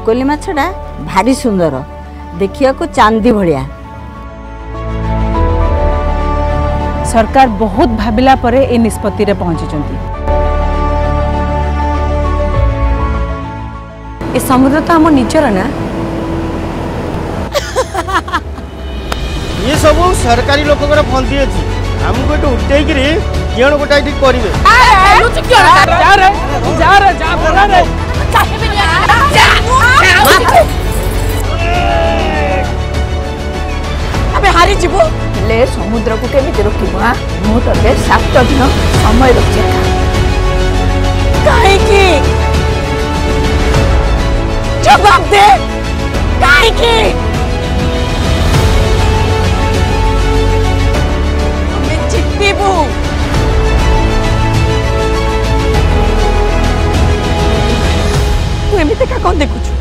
कोकोली माछटा भारी सुंदर देखिया को चांदी भलिया। सरकार बहुत भाबिला परे ए निष्पत्ति रे पहुंची चंती। ए समुद्र तो हम निजर ना। ये सब सरकारी लोक फंदी अच्छी हमको ये उठे किण गोटा करेंगे। हारी जीवो ले समुद्र को केमी रोकबो। मु तते 7 दिन समय रखी कहीं जवाब दे कहीं जीतबू। तू एमती का कौन देखुଛୁ